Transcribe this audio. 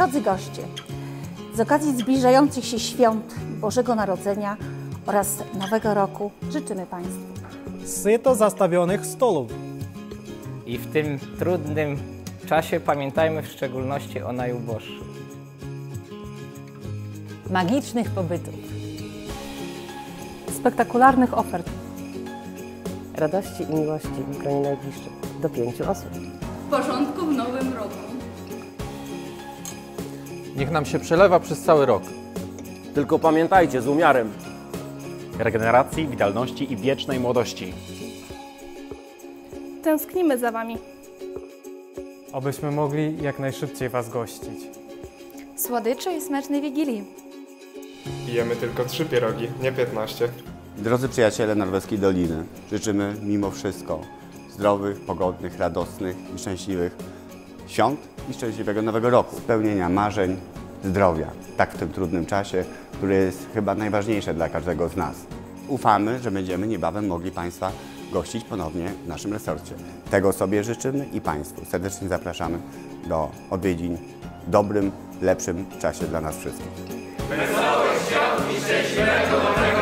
Drodzy goście, z okazji zbliżających się świąt Bożego Narodzenia oraz Nowego Roku życzymy Państwu syto zastawionych stolów. I w tym trudnym czasie pamiętajmy w szczególności o najuboższych. Magicznych pobytów. Spektakularnych ofert. Radości i miłości w gronie najbliższych do 5 osób. Porządku w nowym roku. Niech nam się przelewa przez cały rok. Tylko pamiętajcie, z umiarem. Regeneracji, witalności i wiecznej młodości. Tęsknimy za Wami. Abyśmy mogli jak najszybciej Was gościć. Słodyczy i smacznej Wigilii. Jemy tylko 3 pierogi, nie 15. Drodzy przyjaciele Norweskiej Doliny, życzymy mimo wszystko zdrowych, pogodnych, radosnych i szczęśliwych świąt i szczęśliwego Nowego Roku. Spełnienia marzeń, zdrowia, tak w tym trudnym czasie, który jest chyba najważniejsze dla każdego z nas. Ufamy, że będziemy niebawem mogli Państwa gościć ponownie w naszym resorcie. Tego sobie życzymy i Państwu serdecznie zapraszamy do odwiedzin w dobrym, lepszym czasie dla nas wszystkich. Wesołych świąt i szczęśliwego Nowego